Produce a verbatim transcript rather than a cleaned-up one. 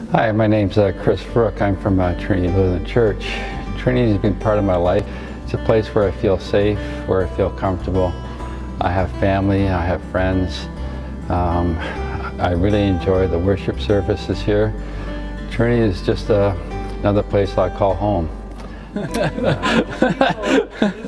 Hi, my name's uh, ChrisFruck. I'm from uh, Trinity Lutheran Church. Trinity has been part of my life. It's a place where I feel safe, where I feel comfortable. I have family, I have friends. Um, I really enjoy the worship services here. Trinity is just uh, another place I call home.